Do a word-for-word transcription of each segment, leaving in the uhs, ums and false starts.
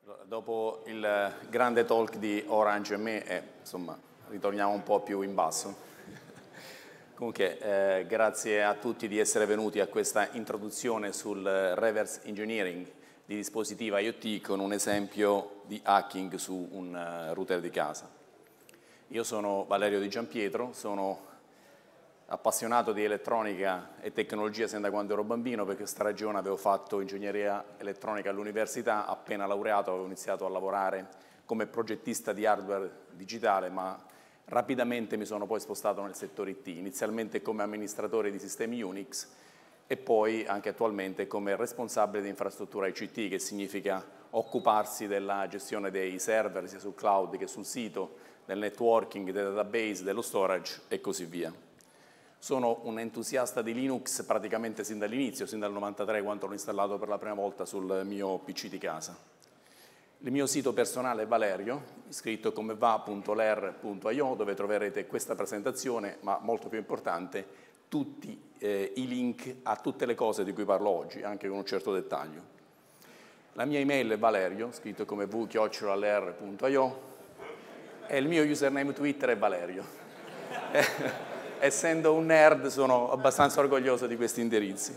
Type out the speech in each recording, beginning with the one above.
Dopo il grande talk di Orange e me, eh, insomma, ritorniamo un po' più in basso. Comunque, eh, grazie a tutti di essere venuti a questa introduzione sul reverse engineering di dispositivi IoT con un esempio di hacking su un uh, router di casa. Io sono Valerio Di Giampietro, sono appassionato di elettronica e tecnologia sin da quando ero bambino. Per questa ragione avevo fatto ingegneria elettronica all'università, appena laureato avevo iniziato a lavorare come progettista di hardware digitale, ma rapidamente mi sono poi spostato nel settore I T, inizialmente come amministratore di sistemi Unix e poi anche attualmente come responsabile di infrastruttura I C T, che significa occuparsi della gestione dei server sia sul cloud che sul sito, del networking, del database, dello storage e così via. Sono un entusiasta di Linux praticamente sin dall'inizio, sin dal novantatré, quando l'ho installato per la prima volta sul mio P C di casa. Il mio sito personale è Valerio, scritto come va punto ler punto i o, dove troverete questa presentazione, ma molto più importante, tutti eh, i link a tutte le cose di cui parlo oggi, anche con un certo dettaglio. La mia email è Valerio, scritto come v chiocciola ler punto i o, e il mio username Twitter è Valerio. Essendo un nerd sono abbastanza orgoglioso di questi indirizzi.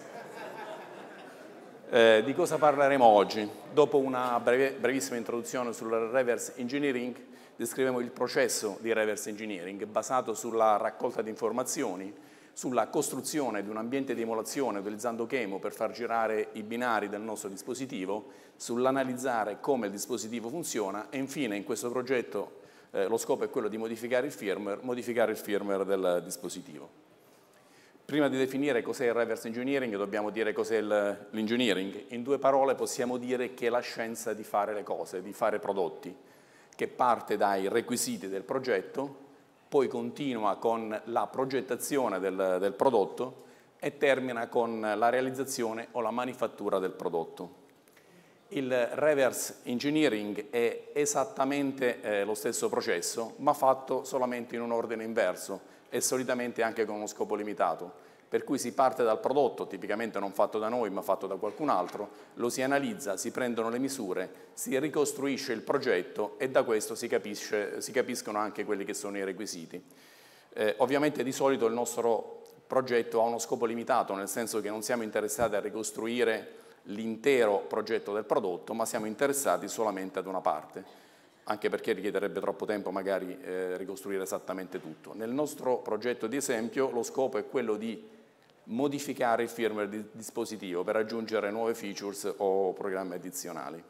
Eh, di cosa parleremo oggi? Dopo una breve, brevissima introduzione sul reverse engineering, descriveremo il processo di reverse engineering basato sulla raccolta di informazioni, sulla costruzione di un ambiente di emulazione utilizzando Chemo per far girare i binari del nostro dispositivo, sull'analizzare come il dispositivo funziona e infine in questo progetto Eh, lo scopo è quello di modificare il firmware, modificare il firmware del dispositivo. Prima di definire cos'è il reverse engineering dobbiamo dire cos'è l'engineering. In due parole possiamo dire che è la scienza di fare le cose, di fare prodotti, che parte dai requisiti del progetto, poi continua con la progettazione del, del prodotto e termina con la realizzazione o la manifattura del prodotto. Il reverse engineering è esattamente eh, lo stesso processo, ma fatto solamente in un ordine inverso e solitamente anche con uno scopo limitato. Per cui si parte dal prodotto, tipicamente non fatto da noi ma fatto da qualcun altro, lo si analizza, si prendono le misure, si ricostruisce il progetto e da questo si, capisce, si capiscono anche quelli che sono i requisiti. Eh, ovviamente di solito il nostro progetto ha uno scopo limitato, nel senso che non siamo interessati a ricostruire l'intero progetto del prodotto, ma siamo interessati solamente ad una parte, anche perché richiederebbe troppo tempo magari eh, ricostruire esattamente tutto. Nel nostro progetto di esempio lo scopo è quello di modificare il firmware del dispositivo per aggiungere nuove features o programmi addizionali.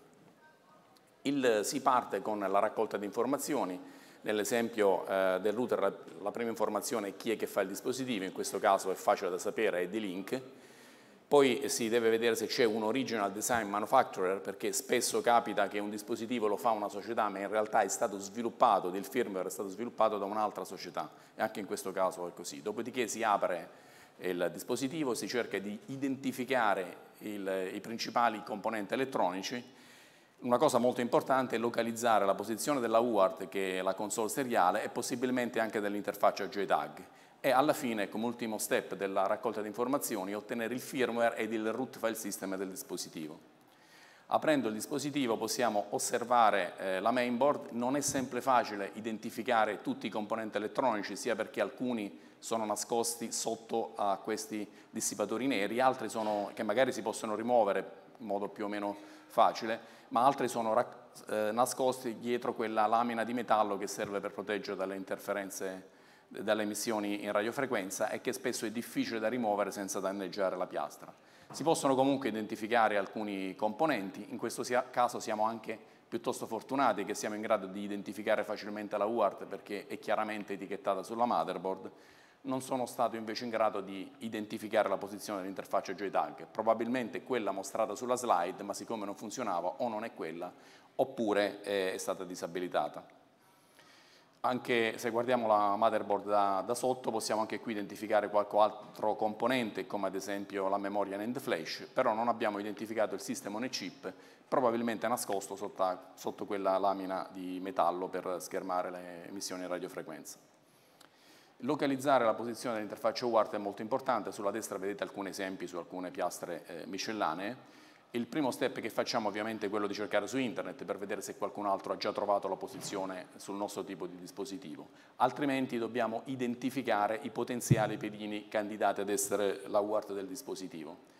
Il, si parte con la raccolta di informazioni. Nell'esempio eh, del router la, la prima informazione è chi è che fa il dispositivo, in questo caso è facile da sapere, è D-Link. Poi si deve vedere se c'è un original design manufacturer, perché spesso capita che un dispositivo lo fa una società, ma in realtà è stato sviluppato, il firmware è stato sviluppato da un'altra società, e anche in questo caso è così. Dopodiché si apre il dispositivo, si cerca di identificare il, i principali componenti elettronici. Una cosa molto importante è localizzare la posizione della U A R T, che è la console seriale, e possibilmente anche dell'interfaccia J TAG. E alla fine, come ultimo step della raccolta di informazioni, ottenere il firmware ed il root file system del dispositivo. Aprendo il dispositivo possiamo osservare eh, la mainboard. Non è sempre facile identificare tutti i componenti elettronici, sia perché alcuni sono nascosti sotto a questi dissipatori neri, altri sono, che magari si possono rimuovere in modo più o meno facile, ma altri sono eh, nascosti dietro quella lamina di metallo che serve per proteggere dalle interferenze, dalle emissioni in radiofrequenza, e che spesso è difficile da rimuovere senza danneggiare la piastra. Si possono comunque identificare alcuni componenti. In questo caso siamo anche piuttosto fortunati che siamo in grado di identificare facilmente la U A R T perché è chiaramente etichettata sulla motherboard. Non sono stato invece in grado di identificare la posizione dell'interfaccia J TAG, probabilmente quella mostrata sulla slide, ma siccome non funzionava o non è quella oppure è stata disabilitata. Anche se guardiamo la motherboard da, da sotto possiamo anche qui identificare qualche altro componente, come ad esempio la memoria NAND flash, però non abbiamo identificato il system on a chip, probabilmente nascosto sotto, sotto quella lamina di metallo per schermare le emissioni in radiofrequenza. Localizzare la posizione dell'interfaccia U A R T è molto importante. Sulla destra vedete alcuni esempi su alcune piastre eh, miscellanee. Il primo step che facciamo ovviamente è quello di cercare su internet per vedere se qualcun altro ha già trovato la posizione sul nostro tipo di dispositivo, altrimenti dobbiamo identificare i potenziali piedini candidati ad essere la U A R T del dispositivo.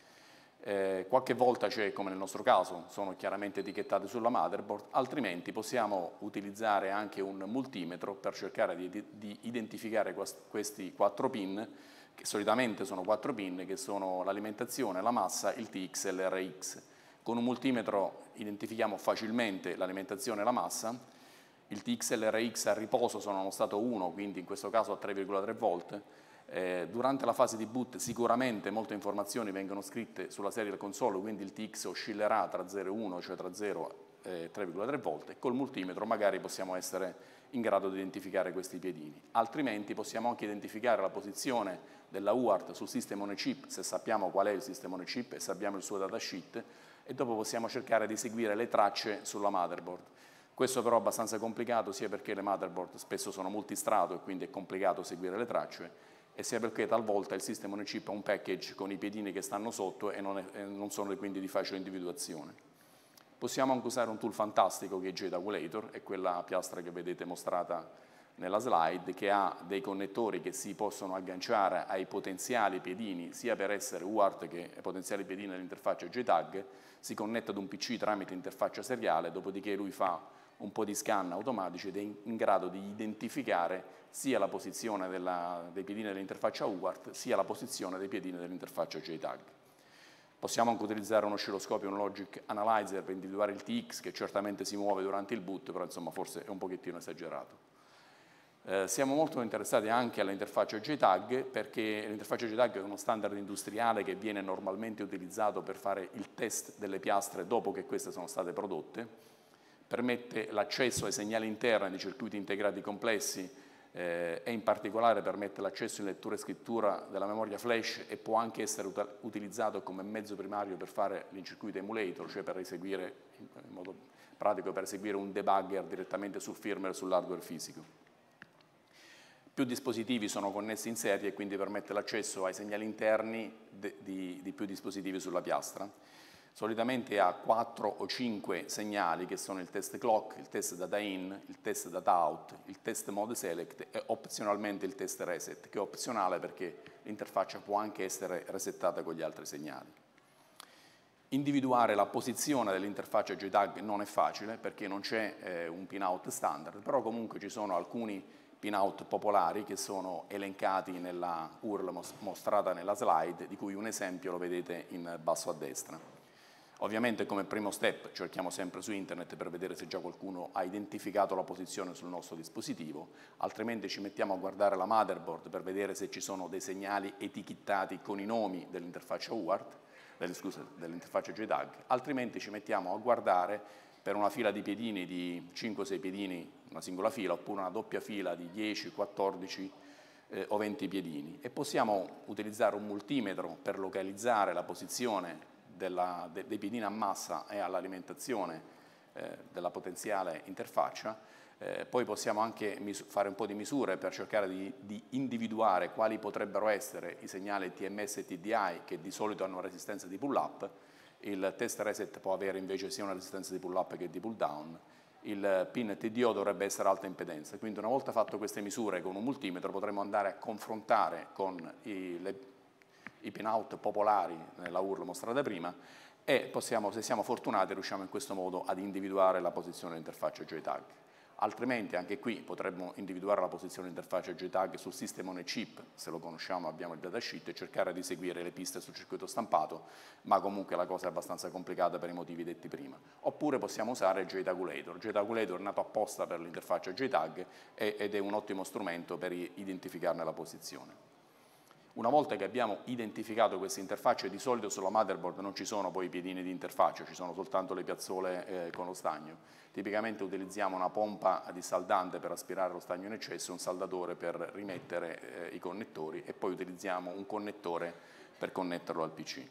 Eh, qualche volta c'è, come nel nostro caso, sono chiaramente etichettati sulla motherboard, altrimenti possiamo utilizzare anche un multimetro per cercare di, di identificare questi quattro pin, che solitamente sono quattro pin, che sono l'alimentazione, la massa, il T X e l'R X. Con un multimetro identifichiamo facilmente l'alimentazione e la massa, il T X e l'R X a riposo sono allo stato uno, quindi in questo caso a tre virgola tre volt. Eh, durante la fase di boot sicuramente molte informazioni vengono scritte sulla serial console, quindi il T X oscillerà tra zero e uno, cioè tra zero e tre virgola tre volt, e col multimetro magari possiamo essere in grado di identificare questi piedini. Altrimenti possiamo anche identificare la posizione della U A R T sul System on a Chip, se sappiamo qual è il System on a Chip e sappiamo il suo datasheet, e dopo possiamo cercare di seguire le tracce sulla motherboard. Questo però è abbastanza complicato, sia perché le motherboard spesso sono multistrato e quindi è complicato seguire le tracce, e sia perché talvolta il System on a Chip ha un package con i piedini che stanno sotto e non, è, e non sono quindi di facile individuazione. Possiamo anche usare un tool fantastico che è JTagulator, è quella piastra che vedete mostrata nella slide, che ha dei connettori che si possono agganciare ai potenziali piedini, sia per essere U A R T che potenziali piedini dell'interfaccia JTAG, si connette ad un P C tramite interfaccia seriale, dopodiché lui fa un po' di scan automatici ed è in, in grado di identificare sia la posizione della, dei piedini dell'interfaccia U A R T, sia la posizione dei piedini dell'interfaccia JTAG. Possiamo anche utilizzare un oscilloscopio, un logic analyzer per individuare il T X, che certamente si muove durante il boot, però insomma forse è un pochettino esagerato. Eh, siamo molto interessati anche all'interfaccia JTAG, perché l'interfaccia JTAG è uno standard industriale che viene normalmente utilizzato per fare il test delle piastre dopo che queste sono state prodotte, permette l'accesso ai segnali interni di circuiti integrati complessi, Eh, e in particolare permette l'accesso in lettura e scrittura della memoria flash, e può anche essere ut utilizzato come mezzo primario per fare l'incircuito emulator, cioè per eseguire, in modo pratico, per eseguire un debugger direttamente sul firmware e sull'hardware fisico. Più dispositivi sono connessi in serie e quindi permette l'accesso ai segnali interni di, di più dispositivi sulla piastra. Solitamente ha quattro o cinque segnali, che sono il test clock, il test data in, il test data out, il test mode select e opzionalmente il test reset, che è opzionale perché l'interfaccia può anche essere resettata con gli altri segnali. Individuare la posizione dell'interfaccia JTAG non è facile perché non c'è eh, un pinout standard, però comunque ci sono alcuni pinout popolari che sono elencati nella U R L mos mostrata nella slide, di cui un esempio lo vedete in basso a destra. Ovviamente come primo step cerchiamo sempre su internet per vedere se già qualcuno ha identificato la posizione sul nostro dispositivo, altrimenti ci mettiamo a guardare la motherboard per vedere se ci sono dei segnali etichettati con i nomi dell'interfaccia U A R T, del, scusa, dell'interfaccia JTAG, altrimenti ci mettiamo a guardare per una fila di piedini di cinque o sei piedini, una singola fila, oppure una doppia fila di dieci, quattordici eh, o venti piedini, e possiamo utilizzare un multimetro per localizzare la posizione Della, de, dei piedini a massa e all'alimentazione eh, della potenziale interfaccia. Eh, poi possiamo anche fare un po' di misure per cercare di, di individuare quali potrebbero essere i segnali T M S e T D I, che di solito hanno resistenza di pull up. Il test reset può avere invece sia una resistenza di pull up che di pull down. Il pin T D O dovrebbe essere alta impedenza, quindi una volta fatto queste misure con un multimetro potremo andare a confrontare con i, le i pinout popolari nella U R L mostrata prima, e possiamo, se siamo fortunati, riusciamo in questo modo ad individuare la posizione dell'interfaccia JTAG. Altrimenti anche qui potremmo individuare la posizione dell'interfaccia JTAG sul System on a Chip, se lo conosciamo abbiamo il datasheet, e cercare di seguire le piste sul circuito stampato, ma comunque la cosa è abbastanza complicata per i motivi detti prima. Oppure possiamo usare JTagulator. JTagulator è nato apposta per l'interfaccia JTAG ed è un ottimo strumento per identificarne la posizione. Una volta che abbiamo identificato queste interfacce, di solito sulla motherboard non ci sono poi i piedini di interfaccia, ci sono soltanto le piazzole eh, con lo stagno. Tipicamente utilizziamo una pompa dissaldante per aspirare lo stagno in eccesso, un saldatore per rimettere eh, i connettori, e poi utilizziamo un connettore per connetterlo al P C.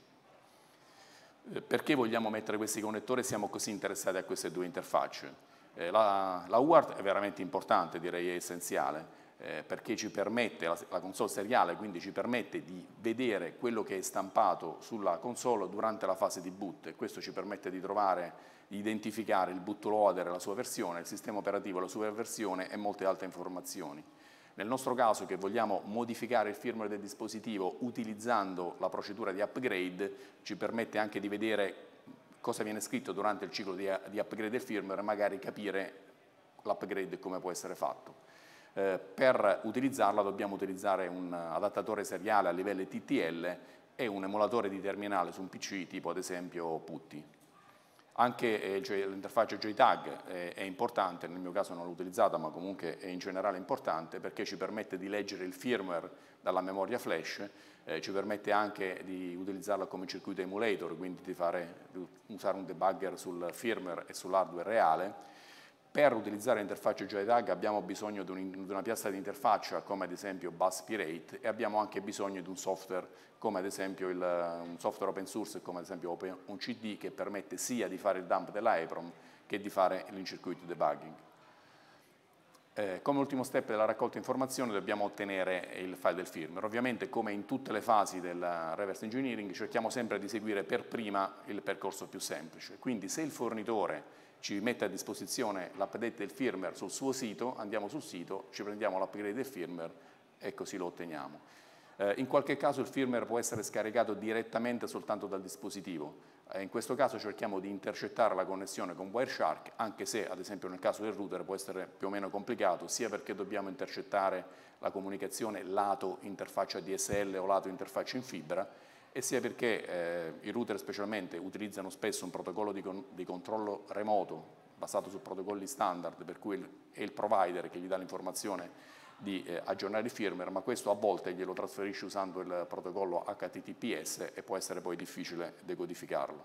Eh, perché vogliamo mettere questi connettori e siamo così interessati a queste due interfacce? Eh, la, la U A R T è veramente importante, direi è essenziale. eh, perché ci permette, la, la console seriale quindi ci permette di vedere quello che è stampato sulla console durante la fase di boot, e questo ci permette di trovare, di identificare il bootloader e la sua versione, il sistema operativo e la sua versione e molte altre informazioni. Nel nostro caso, che vogliamo modificare il firmware del dispositivo utilizzando la procedura di upgrade, ci permette anche di vedere cosa viene scritto durante il ciclo di, di upgrade del firmware e magari capire l'upgrade e come può essere fatto. Eh, per utilizzarla dobbiamo utilizzare un adattatore seriale a livello T T L e un emulatore di terminale su un P C tipo ad esempio Putty. Anche eh, cioè, l'interfaccia J TAG è, è importante, nel mio caso non l'ho utilizzata, ma comunque è in generale importante perché ci permette di leggere il firmware dalla memoria flash, eh, ci permette anche di utilizzarla come circuito emulator, quindi di, fare, di usare un debugger sul firmware e sull'hardware reale. Per utilizzare l'interfaccia J TAG abbiamo bisogno di, un, di una piastra di interfaccia come ad esempio Buzzpirate, e abbiamo anche bisogno di un software come ad esempio il, un software open source come ad esempio OpenCD, che permette sia di fare il dump della EEPROM che di fare l'incircuito debugging. Eh, come ultimo step della raccolta informazioni dobbiamo ottenere il file del firmware. Ovviamente, come in tutte le fasi del reverse engineering, cerchiamo sempre di seguire per prima il percorso più semplice. Quindi se il fornitore ci mette a disposizione l'update del firmware sul suo sito, andiamo sul sito, ci prendiamo l'upgrade del firmware e così lo otteniamo. Eh, in qualche caso il firmware può essere scaricato direttamente soltanto dal dispositivo. Eh, in questo caso cerchiamo di intercettare la connessione con Wireshark, anche se ad esempio nel caso del router può essere più o meno complicato, sia perché dobbiamo intercettare la comunicazione lato interfaccia D S L o lato interfaccia in fibra, e sia perché eh, i router specialmente utilizzano spesso un protocollo di, con di controllo remoto basato su protocolli standard, per cui il, è il provider che gli dà l'informazione di eh, aggiornare il firmware, ma questo a volte glielo trasferisce usando il protocollo H T T P S e può essere poi difficile decodificarlo.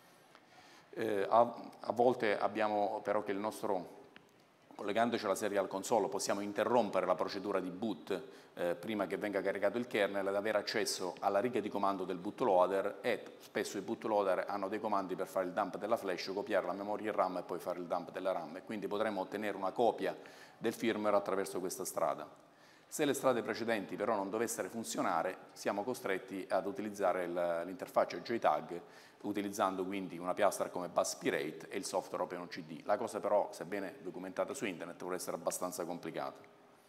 Eh, a, a volte abbiamo però che il nostro, collegandoci alla serial console, possiamo interrompere la procedura di boot eh, prima che venga caricato il kernel ed avere accesso alla riga di comando del bootloader, e spesso i bootloader hanno dei comandi per fare il dump della flash, copiare la memoria in RAM e poi fare il dump della RAM, e quindi potremo ottenere una copia del firmware attraverso questa strada. Se le strade precedenti però non dovessero funzionare, siamo costretti ad utilizzare l'interfaccia J TAG, utilizzando quindi una piastra come Buzzpirate e il software OpenOCD. La cosa però, sebbene documentata su internet, può essere abbastanza complicata.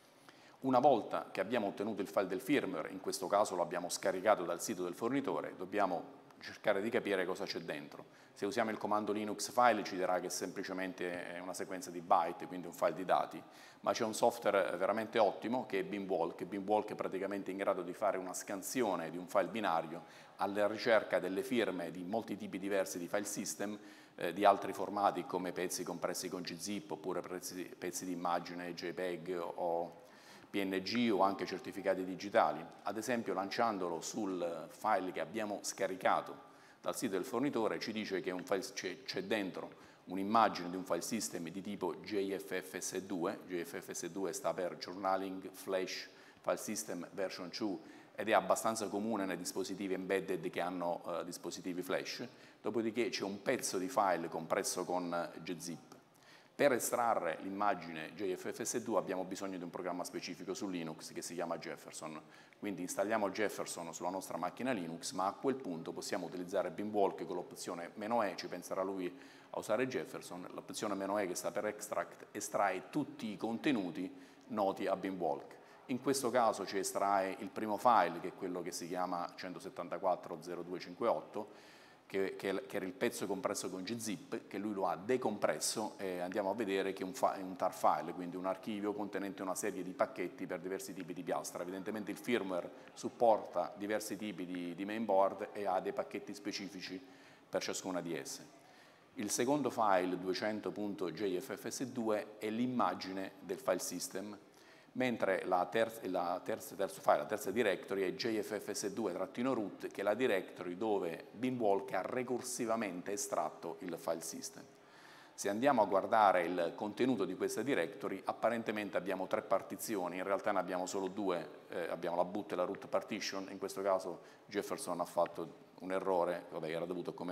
Una volta che abbiamo ottenuto il file del firmware, in questo caso lo abbiamo scaricato dal sito del fornitore, dobbiamo cercare di capire cosa c'è dentro. Se usiamo il comando Linux file ci dirà che semplicemente è una sequenza di byte, quindi un file di dati, ma c'è un software veramente ottimo che è Beamwalk. Beamwalk è praticamente in grado di fare una scansione di un file binario alla ricerca delle firme di molti tipi diversi di file system, eh, di altri formati come pezzi compressi con gzip, oppure pezzi, pezzi di immagine JPEG o P N G, o anche certificati digitali. Ad esempio, lanciandolo sul file che abbiamo scaricato dal sito del fornitore, ci dice che c'è dentro un'immagine di un file system di tipo J F F S due, J F F S due sta per Journaling Flash File System Version due, ed è abbastanza comune nei dispositivi embedded che hanno uh, dispositivi flash. Dopodiché c'è un pezzo di file compresso con gzip. Per estrarre l'immagine J F F S due abbiamo bisogno di un programma specifico su Linux che si chiama Jefferson, quindi installiamo Jefferson sulla nostra macchina Linux, ma a quel punto possiamo utilizzare Beamwalk con l'opzione "-e", ci penserà lui a usare Jefferson. L'opzione "-e", che sta per extract, estrae tutti i contenuti noti a Beamwalk. In questo caso ci estrae il primo file, che è quello che si chiama centosettantaquattro zero due cinquantotto, Che, che, che era il pezzo compresso con gzip, che lui lo ha decompresso, e andiamo a vedere che è un, un tar file, quindi un archivio contenente una serie di pacchetti per diversi tipi di piastra. Evidentemente il firmware supporta diversi tipi di, di mainboard e ha dei pacchetti specifici per ciascuna di esse. Il secondo file, duecento punto J F F S due, è l'immagine del file system, mentre la terza, la terza, terzo file, la terza directory è J F F S due-root, che è la directory dove Beamwalk ha recursivamente estratto il file system. Se andiamo a guardare il contenuto di questa directory, apparentemente abbiamo tre partizioni, in realtà ne abbiamo solo due, eh, abbiamo la boot e la root partition. In questo caso Jefferson ha fatto un errore, vabbè, era dovuto, come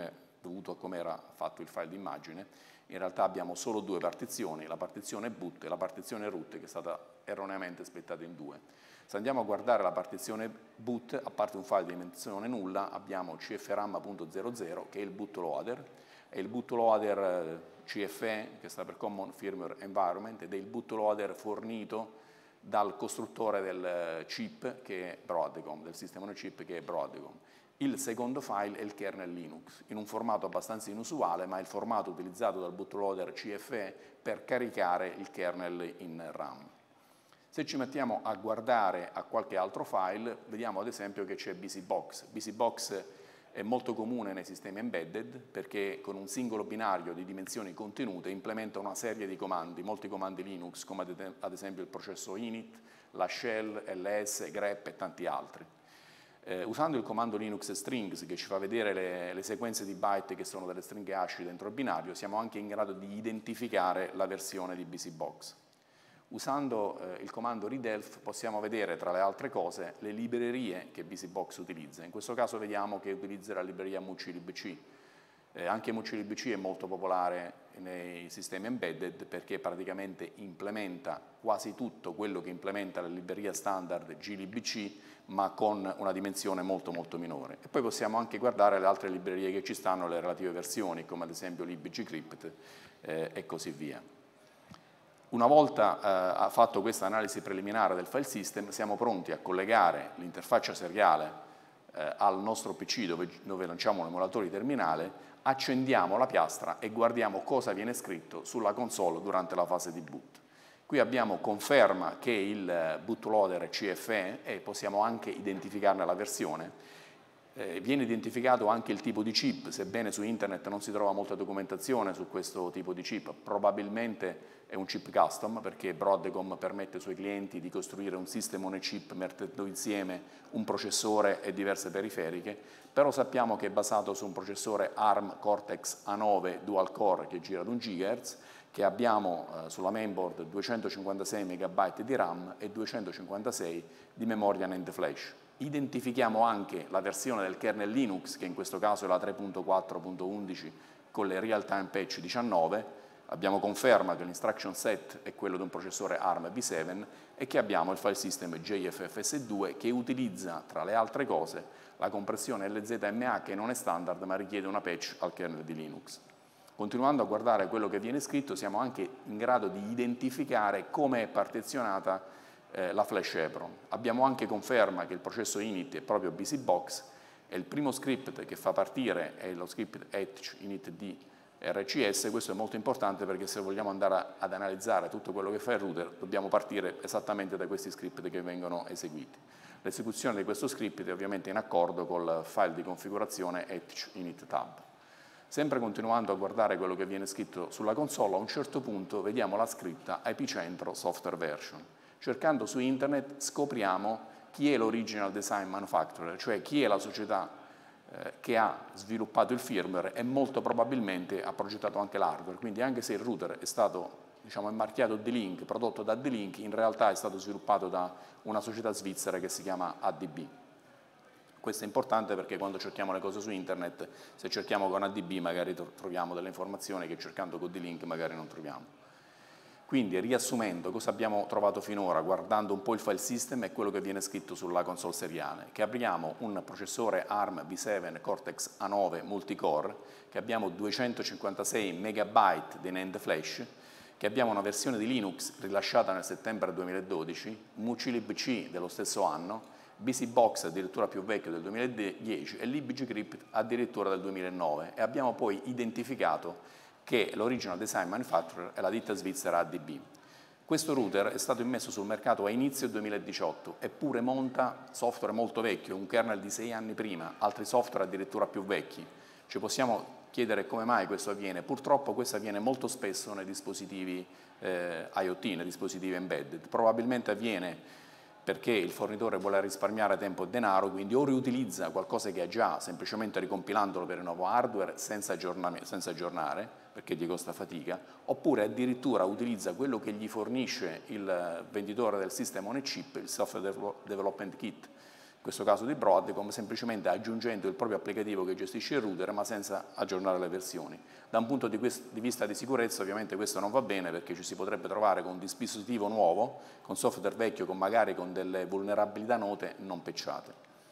dovuto a come era fatto il file di immagine. In realtà abbiamo solo due partizioni, la partizione boot e la partizione root, che è stata erroneamente splittata in due. Se andiamo a guardare la partizione boot, a parte un file di dimensione nulla, abbiamo cfram punto zero zero, che è il bootloader, e il bootloader C F E, che sta per Common Firmware Environment, ed è il bootloader fornito dal costruttore del chip, che è Broadcom, del sistema on chip, che è Broadcom. Il secondo file è il kernel Linux, in un formato abbastanza inusuale, ma è il formato utilizzato dal bootloader C F E per caricare il kernel in RAM. Se ci mettiamo a guardare a qualche altro file, vediamo ad esempio che c'è BusyBox. BusyBox è molto comune nei sistemi embedded perché con un singolo binario di dimensioni contenute implementa una serie di comandi, molti comandi Linux, come ad esempio il processo init, la shell, ls, grep e tanti altri. Eh, usando il comando Linux strings, che ci fa vedere le, le sequenze di byte che sono delle stringhe hash dentro il binario, siamo anche in grado di identificare la versione di BusyBox. Usando eh, il comando readelf possiamo vedere, tra le altre cose, le librerie che BusyBox utilizza. In questo caso vediamo che utilizza la libreria mucilibc. Eh, anche mucilibc è molto popolare nei sistemi embedded perché praticamente implementa quasi tutto quello che implementa la libreria standard glibc, ma con una dimensione molto molto minore. E poi possiamo anche guardare le altre librerie che ci stanno, le relative versioni, come ad esempio libgcrypt eh, e così via. Una volta eh, fatto questa analisi preliminare del file system, siamo pronti a collegare l'interfaccia seriale eh, al nostro P C dove, dove lanciamo l'emulatore di terminale, accendiamo la piastra e guardiamo cosa viene scritto sulla console durante la fase di boot. Qui abbiamo conferma che il bootloader C F E e possiamo anche identificarne la versione. Eh, viene identificato anche il tipo di chip, sebbene su internet non si trova molta documentazione su questo tipo di chip, probabilmente è un chip custom perché Broadcom permette ai suoi clienti di costruire un system on a chip mettendo insieme un processore e diverse periferiche, però sappiamo che è basato su un processore ARM Cortex A nove dual core che gira ad un gigahertz, che abbiamo eh, sulla mainboard duecentocinquantasei megabyte di RAM e duecentocinquantasei di memoria NAND flash. Identifichiamo anche la versione del kernel Linux, che in questo caso è la tre punto quattro punto undici con le real time patch diciannove, abbiamo conferma che l'instruction set è quello di un processore ARM V sette e che abbiamo il file system J F F S due che utilizza, tra le altre cose, la compressione L Z M A che non è standard ma richiede una patch al kernel di Linux. Continuando a guardare quello che viene scritto, siamo anche in grado di identificare come è partizionata eh, la flash EPROM. Abbiamo anche conferma che il processo init è proprio BusyBox e il primo script che fa partire è lo script etch initd R C S. Questo è molto importante perché se vogliamo andare a, ad analizzare tutto quello che fa il router dobbiamo partire esattamente da questi script che vengono eseguiti. L'esecuzione di questo script è ovviamente in accordo col file di configurazione etch init tab. Sempre continuando a guardare quello che viene scritto sulla console, a un certo punto vediamo la scritta Epicentro Software Version. Cercando su internet scopriamo chi è l'original design manufacturer, cioè chi è la società eh, che ha sviluppato il firmware e molto probabilmente ha progettato anche l'hardware. Quindi anche se il router è stato, diciamo, marchiato D-Link, prodotto da D-Link, in realtà è stato sviluppato da una società svizzera che si chiama A D B. Questo è importante perché quando cerchiamo le cose su internet, se cerchiamo con A D B magari troviamo delle informazioni che cercando con D-Link magari non troviamo. Quindi, riassumendo, cosa abbiamo trovato finora, guardando un po' il file system e quello che viene scritto sulla console seriale, che abbiamo un processore ARM V sette Cortex A nove multicore, che abbiamo duecentocinquantasei megabyte di NAND flash, che abbiamo una versione di Linux rilasciata nel settembre duemiladodici, mucilibc dello stesso anno, BusyBox addirittura più vecchio del duemiladieci e libgcrypt addirittura del duemilanove, e abbiamo poi identificato che l'original design manufacturer è la ditta svizzera A D B. Questo router è stato immesso sul mercato a inizio duemiladiciotto, eppure monta software molto vecchio, un kernel di sei anni prima, altri software addirittura più vecchi. Ci possiamo chiedere come mai questo avviene. Purtroppo questo avviene molto spesso nei dispositivi eh, IoT, nei dispositivi embedded. Probabilmente avviene perché il fornitore vuole risparmiare tempo e denaro, quindi o riutilizza qualcosa che ha già, semplicemente ricompilandolo per il nuovo hardware senza, senza aggiornare, perché gli costa fatica, oppure addirittura utilizza quello che gli fornisce il venditore del System on a Chip, il Software Development Kit, questo caso di Broadcom, semplicemente aggiungendo il proprio applicativo che gestisce il router ma senza aggiornare le versioni. Da un punto di, di vista di sicurezza ovviamente questo non va bene, perché ci si potrebbe trovare con un dispositivo nuovo, con software vecchio, con magari con delle vulnerabilità note non patchate.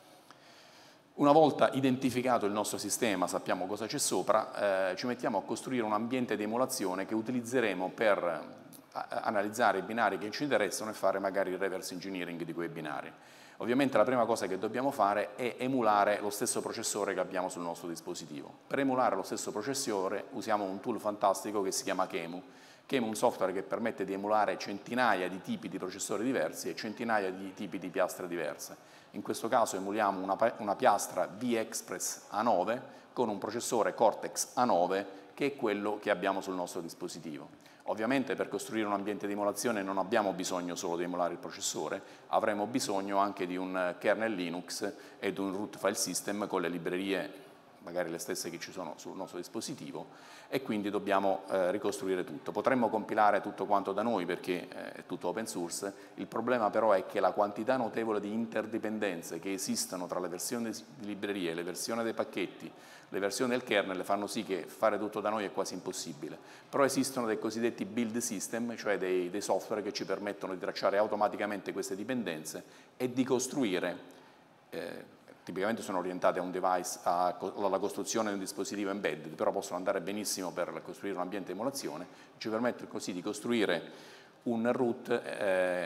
Una volta identificato il nostro sistema, sappiamo cosa c'è sopra, eh, ci mettiamo a costruire un ambiente di emulazione che utilizzeremo per analizzare i binari che ci interessano e fare magari il reverse engineering di quei binari. Ovviamente la prima cosa che dobbiamo fare è emulare lo stesso processore che abbiamo sul nostro dispositivo. Per emulare lo stesso processore usiamo un tool fantastico che si chiama Qemu. Qemu è un software che permette di emulare centinaia di tipi di processori diversi e centinaia di tipi di piastre diverse. In questo caso emuliamo una, una piastra V-Express A nove con un processore Cortex A nove, che è quello che abbiamo sul nostro dispositivo. Ovviamente per costruire un ambiente di emulazione non abbiamo bisogno solo di emulare il processore, avremo bisogno anche di un kernel Linux e di un root file system con le librerie, magari le stesse che ci sono sul nostro dispositivo, e quindi dobbiamo eh, ricostruire tutto. Potremmo compilare tutto quanto da noi perché eh, è tutto open source, il problema però è che la quantità notevole di interdipendenze che esistono tra le versioni di librerie, le versioni dei pacchetti, le versioni del kernel fanno sì che fare tutto da noi è quasi impossibile. Però esistono dei cosiddetti build system, cioè dei, dei software che ci permettono di tracciare automaticamente queste dipendenze e di costruire, eh, tipicamente sono orientate a un device, a, alla costruzione di un dispositivo embedded, però possono andare benissimo per costruire un ambiente di emulazione, ci permettono così di costruire un root, eh,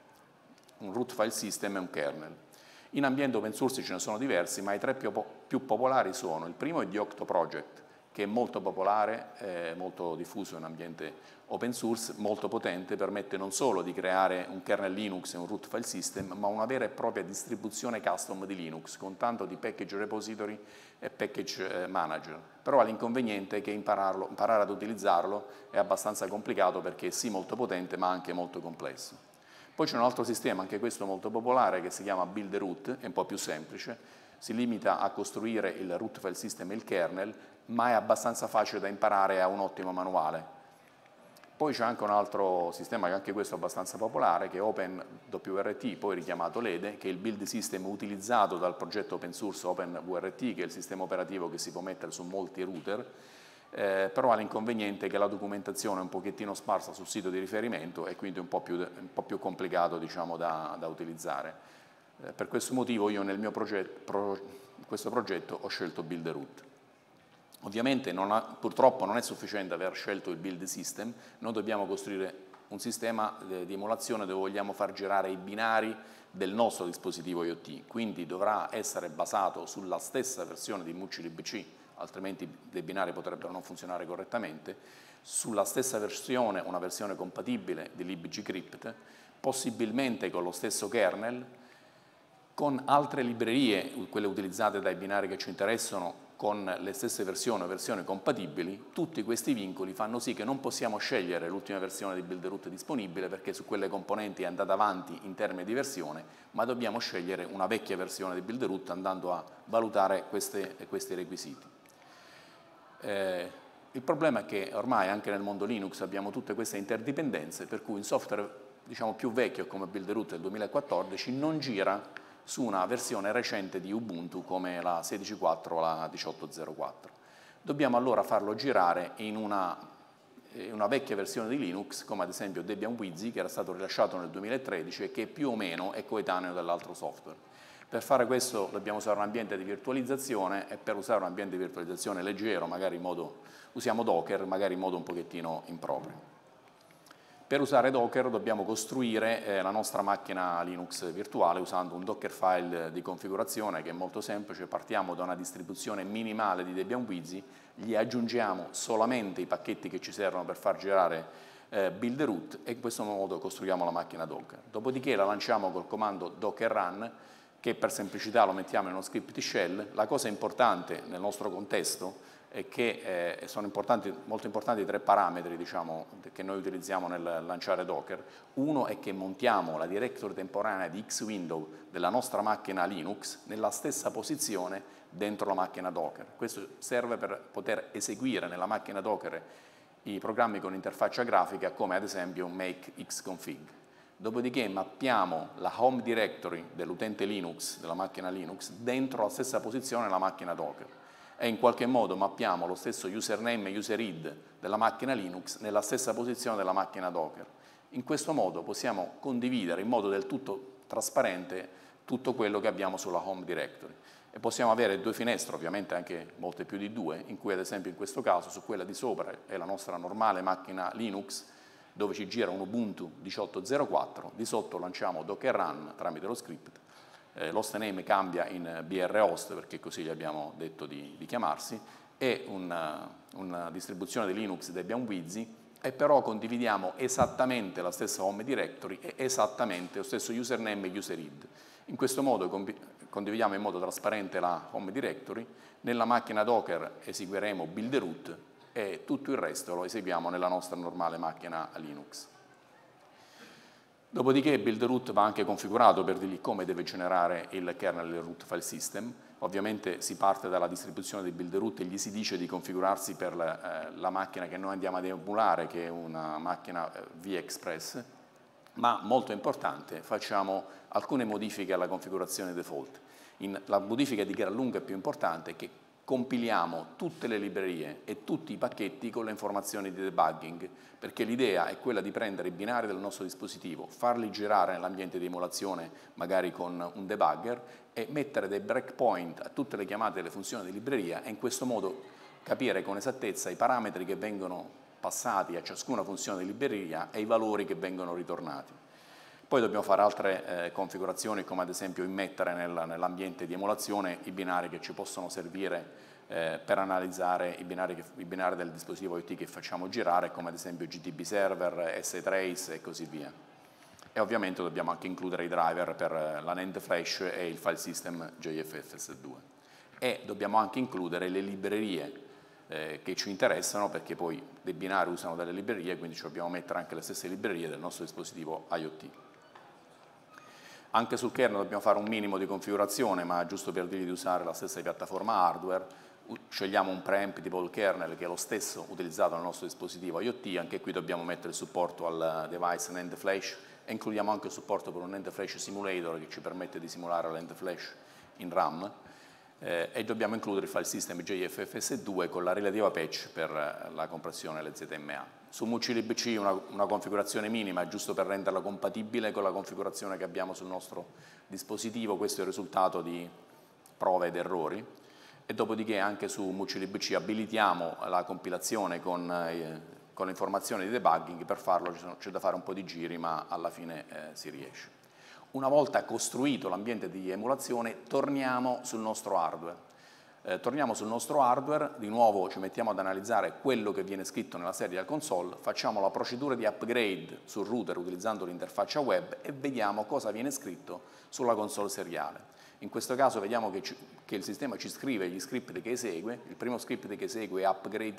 un root file system e un kernel. In ambiente open source ce ne sono diversi, ma i tre più, più popolari sono: il primo è di Octo Project, che è molto popolare, eh, molto diffuso in ambiente open source, molto potente, permette non solo di creare un kernel Linux e un root file system, ma una vera e propria distribuzione custom di Linux, con tanto di package repository e package eh, manager. Però ha l'inconveniente che impararlo, imparare ad utilizzarlo è abbastanza complicato, perché è sì molto potente, ma anche molto complesso. Poi c'è un altro sistema, anche questo molto popolare, che si chiama Build Root, è un po' più semplice, si limita a costruire il root file system e il kernel, ma è abbastanza facile da imparare, ha un ottimo manuale. Poi c'è anche un altro sistema, che anche questo è abbastanza popolare, che è OpenWRT, poi richiamato LEDE, che è il build system utilizzato dal progetto open source OpenWRT, che è il sistema operativo che si può mettere su molti router, Eh, però ha l'inconveniente che la documentazione è un pochettino sparsa sul sito di riferimento e quindi è un po' più, un po' più complicato, diciamo, da, da utilizzare. Eh, per questo motivo io nel mio progetto, pro, questo progetto ho scelto Build Root. Ovviamente non ha, purtroppo non è sufficiente aver scelto il build system, noi dobbiamo costruire un sistema di emulazione dove vogliamo far girare i binari del nostro dispositivo IoT, quindi dovrà essere basato sulla stessa versione di MucciLibC, altrimenti dei binari potrebbero non funzionare correttamente, sulla stessa versione, una versione compatibile di libgcrypt, possibilmente con lo stesso kernel, con altre librerie, quelle utilizzate dai binari che ci interessano, con le stesse versioni o versioni compatibili. Tutti questi vincoli fanno sì che non possiamo scegliere l'ultima versione di Build Root disponibile, perché su quelle componenti è andata avanti in termini di versione, ma dobbiamo scegliere una vecchia versione di Build Root andando a valutare queste, questi requisiti. Eh, il problema è che ormai anche nel mondo Linux abbiamo tutte queste interdipendenze, per cui un software, diciamo, più vecchio come Build Root del duemilaquattordici non gira su una versione recente di Ubuntu come la sedici punto quattro o la diciotto punto zero quattro. Dobbiamo allora farlo girare in una, in una vecchia versione di Linux, come ad esempio Debian Wizzy, che era stato rilasciato nel duemilatredici e che più o meno è coetaneo dell'altro software. Per fare questo dobbiamo usare un ambiente di virtualizzazione, e per usare un ambiente di virtualizzazione leggero, magari in modo, usiamo Docker, magari in modo un pochettino improprio. Per usare Docker dobbiamo costruire eh, la nostra macchina Linux virtuale usando un Dockerfile di configurazione che è molto semplice. Partiamo da una distribuzione minimale di Debian Wizzy, gli aggiungiamo solamente i pacchetti che ci servono per far girare eh, Build Root, e in questo modo costruiamo la macchina Docker. Dopodiché la lanciamo col comando docker run, che per semplicità lo mettiamo in uno script shell. La cosa importante nel nostro contesto è che eh, sono importanti, molto importanti tre parametri, diciamo, che noi utilizziamo nel lanciare Docker. Uno è che montiamo la directory temporanea di Xwindow della nostra macchina Linux nella stessa posizione dentro la macchina Docker. Questo serve per poter eseguire nella macchina Docker i programmi con interfaccia grafica, come ad esempio make xconfig. Dopodiché mappiamo la home directory dell'utente Linux, della macchina Linux, dentro la stessa posizione della macchina Docker. E in qualche modo mappiamo lo stesso username e user I D della macchina Linux nella stessa posizione della macchina Docker. In questo modo possiamo condividere in modo del tutto trasparente tutto quello che abbiamo sulla home directory. E possiamo avere due finestre, ovviamente anche molte più di due, in cui ad esempio in questo caso su quella di sopra è la nostra normale macchina Linux, dove ci gira un Ubuntu diciotto zero quattro, di sotto lanciamo Docker Run tramite lo script, eh, l'host name cambia in brhost perché così gli abbiamo detto di, di chiamarsi, è una, una distribuzione di Linux Debian Wizzy, e però condividiamo esattamente la stessa home directory e esattamente lo stesso username e user I D. In questo modo condividiamo in modo trasparente la home directory, nella macchina Docker eseguiremo build root e tutto il resto lo eseguiamo nella nostra normale macchina Linux. Dopodiché build root va anche configurato per dirgli come deve generare il kernel del root file system. Ovviamente si parte dalla distribuzione di build root e gli si dice di configurarsi per la, eh, la macchina che noi andiamo ad emulare, che è una macchina eh, vExpress, ma molto importante, facciamo alcune modifiche alla configurazione default. In, la modifica di gran lunga più importante è che compiliamo tutte le librerie e tutti i pacchetti con le informazioni di debugging, perché l'idea è quella di prendere i binari del nostro dispositivo, farli girare nell'ambiente di emulazione, magari con un debugger, e mettere dei breakpoint a tutte le chiamate delle funzioni di libreria e in questo modo capire con esattezza i parametri che vengono passati a ciascuna funzione di libreria e i valori che vengono ritornati. Poi dobbiamo fare altre eh, configurazioni, come ad esempio immettere nel, nell'ambiente di emulazione i binari che ci possono servire eh, per analizzare i binari, che, i binari del dispositivo I O T che facciamo girare, come ad esempio G T B server, S trace e così via. E ovviamente dobbiamo anche includere i driver per la NAND flash e il file system J F F S due. E dobbiamo anche includere le librerie eh, che ci interessano, perché poi dei binari usano delle librerie, quindi ci dobbiamo mettere anche le stesse librerie del nostro dispositivo I O T. Anche sul kernel dobbiamo fare un minimo di configurazione, ma giusto per dirgli di usare la stessa piattaforma hardware, scegliamo un preemptible kernel che è lo stesso utilizzato nel nostro dispositivo I O T, anche qui dobbiamo mettere il supporto al device NAND flash e includiamo anche il supporto per un NAND flash simulator che ci permette di simulare la NAND flash in RAM, eh, e dobbiamo includere il file system J F F S due con la relativa patch per la compressione L Z M A. Su MucciLibC una, una configurazione minima, giusto per renderla compatibile con la configurazione che abbiamo sul nostro dispositivo. Questo è il risultato di prove ed errori. E dopodiché anche su MucciLibC abilitiamo la compilazione con, eh, con le informazioni di debugging. Per farlo c'è da fare un po' di giri, ma alla fine eh, si riesce. Una volta costruito l'ambiente di emulazione, torniamo sul nostro hardware. Eh, torniamo sul nostro hardware, di nuovo ci mettiamo ad analizzare quello che viene scritto nella serial console, facciamo la procedura di upgrade sul router utilizzando l'interfaccia web e vediamo cosa viene scritto sulla console seriale. In questo caso vediamo che, ci, che il sistema ci scrive gli script che esegue. Il primo script che esegue è upgrade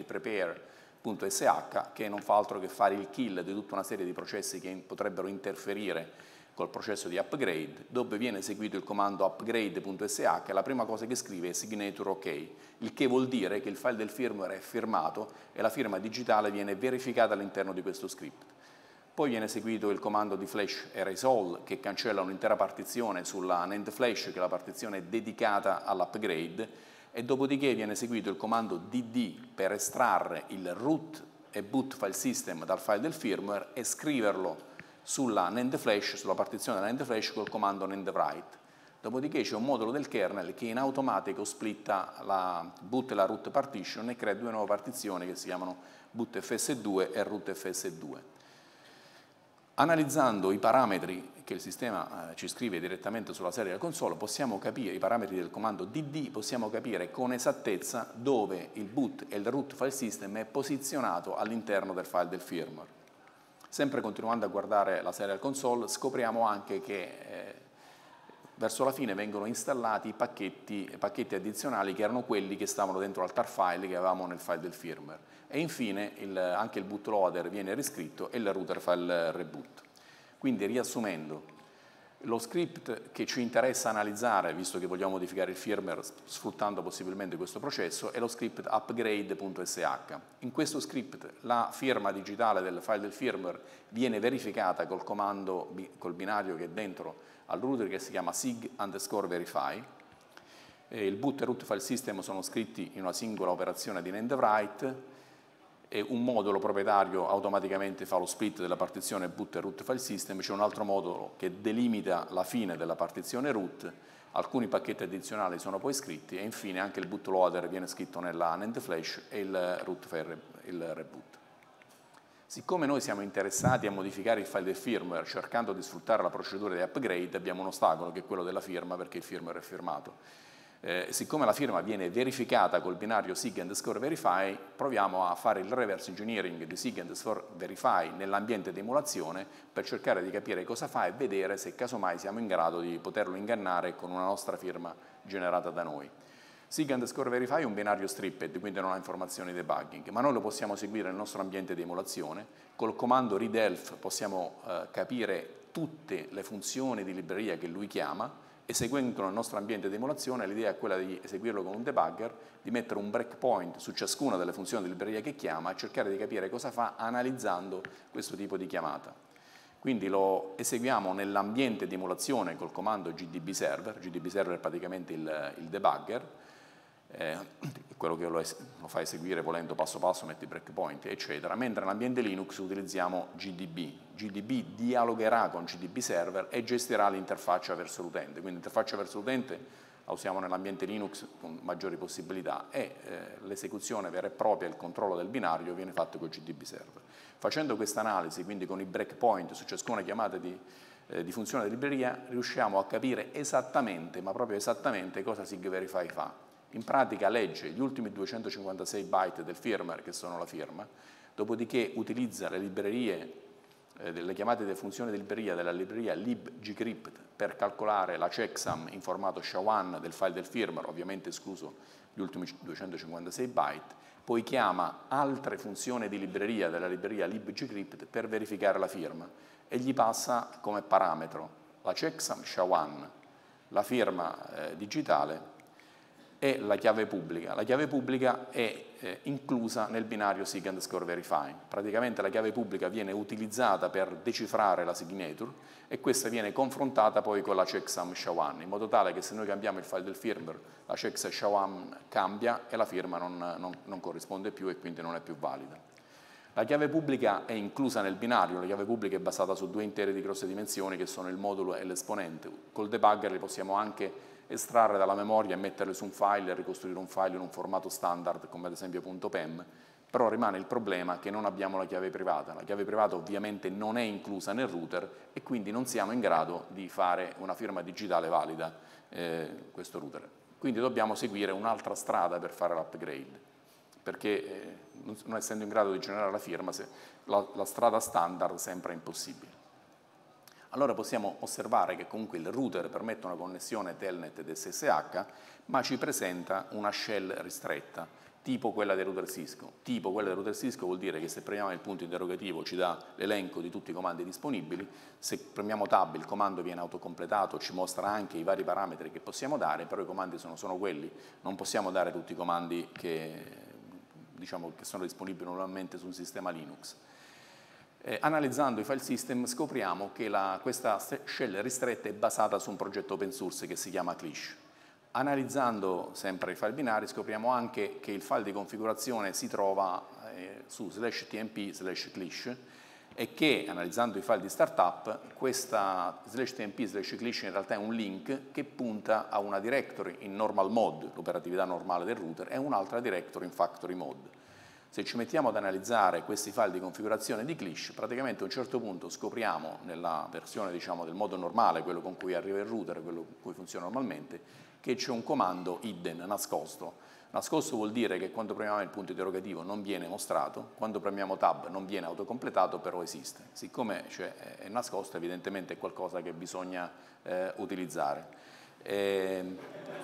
prepare.sh, che non fa altro che fare il kill di tutta una serie di processi che potrebbero interferire col processo di upgrade. Dove viene eseguito il comando upgrade.sh, la prima cosa che scrive è signature ok, il che vuol dire che il file del firmware è firmato e la firma digitale viene verificata all'interno di questo script. Poi viene eseguito il comando di flash erase all, che cancella un'intera partizione sulla NAND flash, che è la partizione dedicata all'upgrade, e dopodiché viene eseguito il comando dd per estrarre il root e boot file system dal file del firmware e scriverlo sulla NAND flash, sulla partizione della NAND flash col comando NAND write. Dopodiché c'è un modulo del kernel che in automatico splitta la boot e la root partition e crea due nuove partizioni che si chiamano boot F S due e root F S due. Analizzando i parametri che il sistema eh, ci scrive direttamente sulla serial console, possiamo capire i parametri del comando dd, possiamo capire con esattezza dove il boot e il root file system è posizionato all'interno del file del firmware. Sempre continuando a guardare la serial console, scopriamo anche che eh, verso la fine vengono installati pacchetti, pacchetti addizionali che erano quelli che stavano dentro al tar file che avevamo nel file del firmware. E infine il, anche il bootloader viene riscritto e il router fa il reboot. Quindi riassumendo, Lo script che ci interessa analizzare, visto che vogliamo modificare il firmware sfruttando possibilmente questo processo, è lo script upgrade.sh. In questo script la firma digitale del file del firmware viene verificata col comando, col binario che è dentro al router, che si chiama sig underscore verify. E il boot e root file system sono scritti in una singola operazione di NAND write, e un modulo proprietario automaticamente fa lo split della partizione boot e root file system, c'è un altro modulo che delimita la fine della partizione root, alcuni pacchetti addizionali sono poi scritti e infine anche il bootloader viene scritto nella NAND flash e il root file, il reboot. Siccome noi siamo interessati a modificare il file del firmware cercando di sfruttare la procedura di upgrade, abbiamo un ostacolo che è quello della firma, perché il firmware è firmato. Eh, siccome la firma viene verificata col binario sig underscore verify, proviamo a fare il reverse engineering di sig underscore verify nell'ambiente di emulazione per cercare di capire cosa fa e vedere se casomai siamo in grado di poterlo ingannare con una nostra firma generata da noi. Sig underscore verify è un binario stripped, quindi non ha informazioni di debugging, ma noi lo possiamo seguire nel nostro ambiente di emulazione. Col comando readelf possiamo eh, capire tutte le funzioni di libreria che lui chiama. Eseguendo nel nostro ambiente di emulazione, l'idea è quella di eseguirlo con un debugger, di mettere un breakpoint su ciascuna delle funzioni di libreria che chiama e cercare di capire cosa fa analizzando questo tipo di chiamata. Quindi lo eseguiamo nell'ambiente di emulazione col comando gdbserver, gdbserver è praticamente il, il debugger, eh, quello che lo, lo fa eseguire volendo passo passo, metti breakpoint, eccetera, mentre nell'ambiente Linux utilizziamo gdb. gdb dialogherà con gdbserver e gestirà l'interfaccia verso l'utente, quindi l'interfaccia verso l'utente la usiamo nell'ambiente Linux con maggiori possibilità e eh, l'esecuzione vera e propria, il controllo del binario viene fatto con gdbserver. Facendo questa analisi, quindi con i breakpoint su ciascuna chiamata di, eh, di funzione di libreria, riusciamo a capire esattamente, ma proprio esattamente, cosa sig verify fa. In pratica legge gli ultimi duecentocinquantasei byte del firmware, che sono la firma, dopodiché utilizza le librerie, eh, le chiamate delle funzioni di libreria della libreria libgcrypt per calcolare la checksum in formato S H A uno del file del firmware, ovviamente escluso gli ultimi duecentocinquantasei byte, poi chiama altre funzioni di libreria della libreria libgcrypt per verificare la firma e gli passa come parametro la checksum S H A uno, la firma eh, digitale e la chiave pubblica. La chiave pubblica è eh, inclusa nel binario sig underscore verify. Praticamente la chiave pubblica viene utilizzata per decifrare la signature e questa viene confrontata poi con la checksum S H A uno, in modo tale che se noi cambiamo il file del firmware, la checksum S H A uno cambia e la firma non, non, non corrisponde più e quindi non è più valida. La chiave pubblica è inclusa nel binario, la chiave pubblica è basata su due interi di grosse dimensioni che sono il modulo e l'esponente. Col debugger li possiamo anche estrarre dalla memoria e metterle su un file e ricostruire un file in un formato standard come ad esempio .pem, però rimane il problema che non abbiamo la chiave privata. La chiave privata ovviamente non è inclusa nel router e quindi non siamo in grado di fare una firma digitale valida eh, questo router. Quindi dobbiamo seguire un'altra strada per fare l'upgrade, perché eh, non essendo in grado di generare la firma, se la, la strada standard sembra impossibile. Allora possiamo osservare che comunque il router permette una connessione telnet ed S S H, ma ci presenta una shell ristretta, tipo quella del router Cisco. Tipo quella del router Cisco vuol dire che se premiamo il punto interrogativo ci dà l'elenco di tutti i comandi disponibili, se premiamo tab il comando viene autocompletato, ci mostra anche i vari parametri che possiamo dare, però i comandi sono, sono quelli, non possiamo dare tutti i comandi che, diciamo, che sono disponibili normalmente su un sistema Linux. Eh, analizzando i file system scopriamo che la, questa shell ristretta è basata su un progetto open source che si chiama Clish. Analizzando sempre i file binari scopriamo anche che il file di configurazione si trova eh, su slash tmp slash clish e che analizzando i file di startup questa slash tmp slash clish in realtà è un link che punta a una directory in normal mode, l'operatività normale del router, e un'altra directory in factory mode. Se ci mettiamo ad analizzare questi file di configurazione di Clish, praticamente a un certo punto scopriamo nella versione, diciamo, del modo normale, quello con cui arriva il router, quello con cui funziona normalmente, che c'è un comando hidden, nascosto. Nascosto vuol dire che quando premiamo il punto interrogativo non viene mostrato, quando premiamo tab non viene autocompletato, però esiste. Siccome cioè, è nascosto, evidentemente è qualcosa che bisogna eh, utilizzare. E...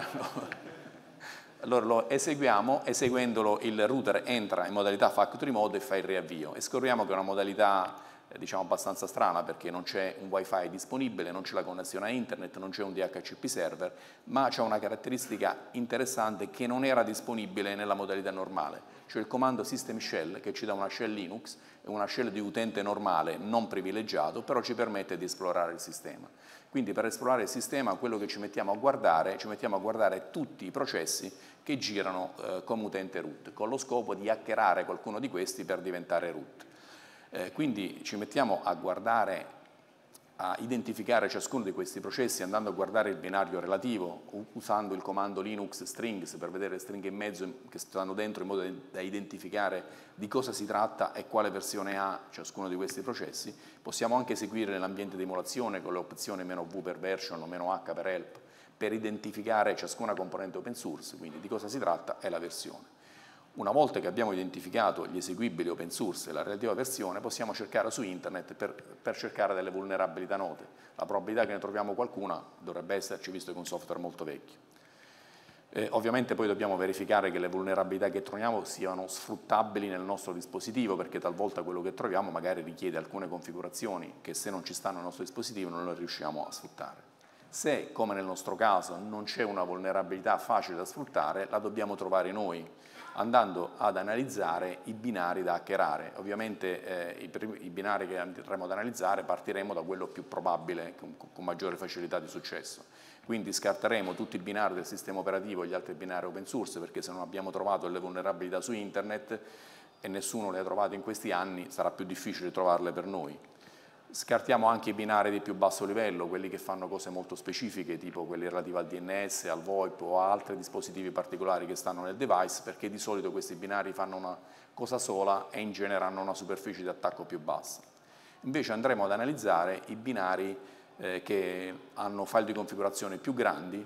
Allora lo eseguiamo, eseguendolo il router entra in modalità factory mode e fa il riavvio e scopriamo che è una modalità eh, diciamo abbastanza strana, perché non c'è un wifi disponibile, non c'è la connessione a internet, non c'è un D H C P server, ma c'è una caratteristica interessante che non era disponibile nella modalità normale, cioè il comando system shell, che ci dà una shell Linux e una shell di utente normale non privilegiato, però ci permette di esplorare il sistema. Quindi per esplorare il sistema quello che ci mettiamo a guardare, ci mettiamo a guardare tutti i processi che girano eh, come utente root, con lo scopo di hackerare qualcuno di questi per diventare root. Eh, quindi ci mettiamo a guardare, a identificare ciascuno di questi processi andando a guardare il binario relativo, usando il comando Linux strings per vedere le stringhe in mezzo che stanno dentro, in modo da identificare di cosa si tratta e quale versione ha ciascuno di questi processi. Possiamo anche eseguire nell'ambiente di emulazione con le opzioni "-v per version" o "-h per help", per identificare ciascuna componente open source, quindi di cosa si tratta e la versione. Una volta che abbiamo identificato gli eseguibili open source e la relativa versione, possiamo cercare su internet per, per cercare delle vulnerabilità note. La probabilità che ne troviamo qualcuna dovrebbe esserci, visto che è un software molto vecchio. Eh, ovviamente poi dobbiamo verificare che le vulnerabilità che troviamo siano sfruttabili nel nostro dispositivo, perché talvolta quello che troviamo magari richiede alcune configurazioni che, se non ci stanno nel nostro dispositivo, non le riusciamo a sfruttare. Se, come nel nostro caso, non c'è una vulnerabilità facile da sfruttare, la dobbiamo trovare noi, andando ad analizzare i binari da hackerare. Ovviamente eh, i, i binari che andremo ad analizzare partiremo da quello più probabile, con, con maggiore facilità di successo. Quindi scarteremo tutti i binari del sistema operativo e gli altri binari open source, perché se non abbiamo trovato le vulnerabilità su internet e nessuno le ha trovate in questi anni, sarà più difficile trovarle per noi. Scartiamo anche i binari di più basso livello, quelli che fanno cose molto specifiche, tipo quelli relativi al D N S, al VoIP o a altri dispositivi particolari che stanno nel device, perché di solito questi binari fanno una cosa sola e in genere hanno una superficie di attacco più bassa. Invece andremo ad analizzare i binari eh, che hanno file di configurazione più grandi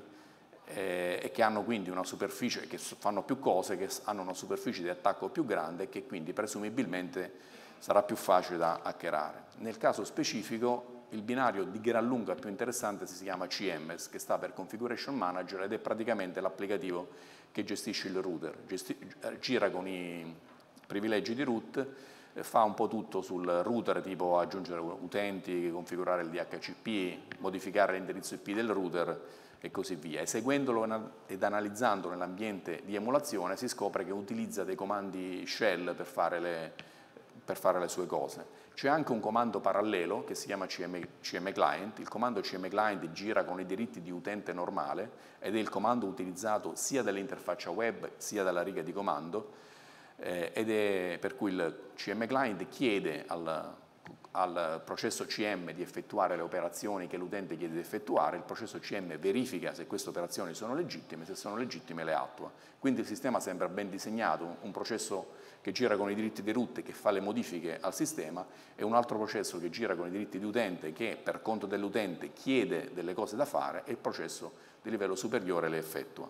eh, e che hanno quindi una superficie, che fanno più cose, che hanno una superficie di attacco più grande e che quindi presumibilmente sarà più facile da hackerare. Nel caso specifico il binario di gran lunga più interessante si chiama C M S, che sta per Configuration Manager, ed è praticamente l'applicativo che gestisce il router, Gesti gira con i privilegi di root, eh, fa un po' tutto sul router, tipo aggiungere utenti, configurare il D H C P, modificare l'indirizzo I P del router e così via. Eseguendolo ed analizzando nell'ambiente di emulazione si scopre che utilizza dei comandi shell per fare le per fare le sue cose. C'è anche un comando parallelo che si chiama C M, C M Client. Il comando C M Client gira con i diritti di utente normale ed è il comando utilizzato sia dall'interfaccia web sia dalla riga di comando, eh, ed è per cui il C M Client chiede al, al processo C M di effettuare le operazioni che l'utente chiede di effettuare, il processo C M verifica se queste operazioni sono legittime, se sono legittime le attua. Quindi il sistema sembra ben disegnato, un processo che gira con i diritti di root e che fa le modifiche al sistema, e un altro processo che gira con i diritti di utente che per conto dell'utente chiede delle cose da fare, e il processo di livello superiore le effettua.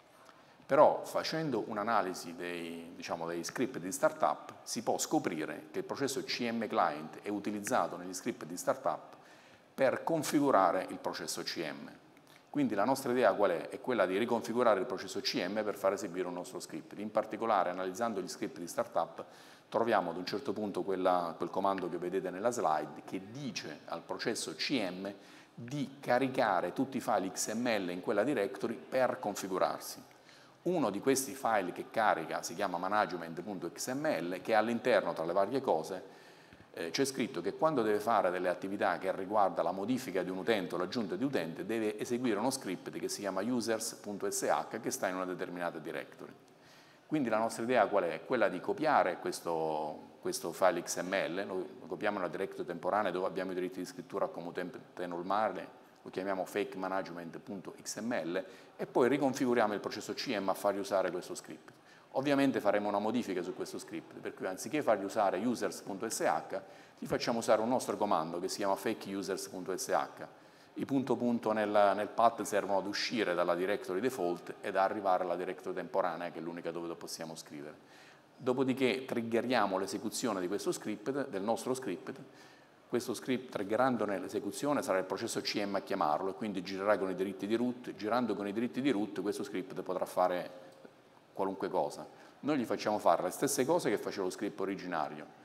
Però facendo un'analisi dei, diciamo, dei script di startup si può scoprire che il processo C M Client è utilizzato negli script di startup per configurare il processo C M. Quindi la nostra idea qual è? È quella di riconfigurare il processo C M per far eseguire un nostro script. In particolare, analizzando gli script di startup, troviamo ad un certo punto quella, quel comando che vedete nella slide che dice al processo C M di caricare tutti i file X M L in quella directory per configurarsi. Uno di questi file che carica si chiama management punto X M L, che all'interno, tra le varie cose, Eh, c'è scritto che quando deve fare delle attività che riguarda la modifica di un utente o l'aggiunta di utente deve eseguire uno script che si chiama users punto S H, che sta in una determinata directory. Quindi la nostra idea qual è? Quella di copiare questo, questo file X M L, lo copiamo in una directory temporanea dove abbiamo i diritti di scrittura come utente normale, lo chiamiamo fake management punto X M L, e poi riconfiguriamo il processo C M a fargli usare questo script. Ovviamente faremo una modifica su questo script, per cui anziché fargli usare users punto S H, gli facciamo usare un nostro comando che si chiama fake users punto S H. I punto punto nel, nel path servono ad uscire dalla directory default ed arrivare alla directory temporanea, che è l'unica dove lo possiamo scrivere. Dopodiché triggeriamo l'esecuzione di questo script, del nostro script. Questo script, triggerandone l'esecuzione, sarà il processo C M a chiamarlo, e quindi girerà con i diritti di root. Girando con i diritti di root, questo script potrà fare qualunque cosa. Noi gli facciamo fare le stesse cose che faceva lo script originario,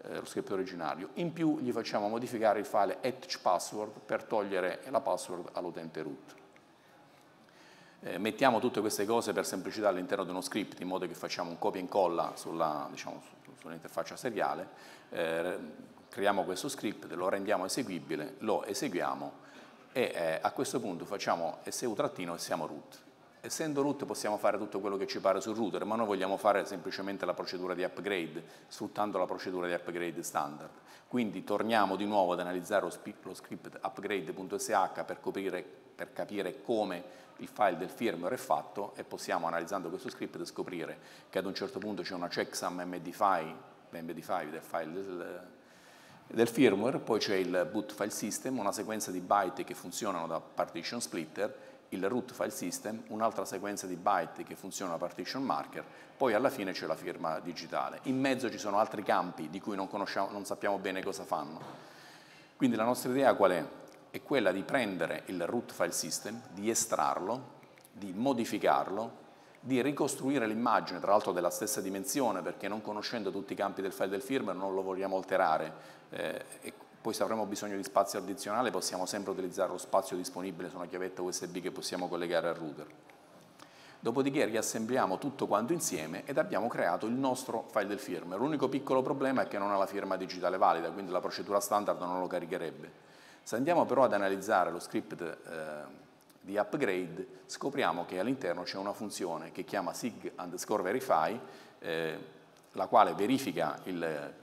eh, lo script originario. In più gli facciamo modificare il file etchpassword per togliere la password all'utente root. Eh, mettiamo tutte queste cose per semplicità all'interno di uno script, in modo che facciamo un copia e incolla sulla, diciamo, sull'interfaccia seriale, eh, creiamo questo script, lo rendiamo eseguibile, lo eseguiamo e eh, a questo punto facciamo su trattino e siamo root. Essendo root possiamo fare tutto quello che ci pare sul router, ma noi vogliamo fare semplicemente la procedura di upgrade, sfruttando la procedura di upgrade standard. Quindi torniamo di nuovo ad analizzare lo script upgrade.sh per, per capire come il file del firmware è fatto, e possiamo, analizzando questo script, scoprire che ad un certo punto c'è una checksum M D cinque, M D cinque del file del, del firmware, poi c'è il boot file system, una sequenza di byte che funzionano da partition splitter, il root file system, un'altra sequenza di byte che funziona da partition marker, poi alla fine c'è la firma digitale. In mezzo ci sono altri campi di cui non, conosciamo, non sappiamo bene cosa fanno. Quindi la nostra idea qual è? È quella di prendere il root file system, di estrarlo, di modificarlo, di ricostruire l'immagine, tra l'altro della stessa dimensione, perché non conoscendo tutti i campi del file del firmware non lo vogliamo alterare, eh, e poi se avremo bisogno di spazio addizionale possiamo sempre utilizzare lo spazio disponibile su una chiavetta U S B che possiamo collegare al router. Dopodiché riassembliamo tutto quanto insieme ed abbiamo creato il nostro file del firmware. L'unico piccolo problema è che non ha la firma digitale valida, quindi la procedura standard non lo caricherebbe. Se andiamo però ad analizzare lo script eh, di upgrade, scopriamo che all'interno c'è una funzione che chiama sig underscore verify, eh, la quale verifica, il,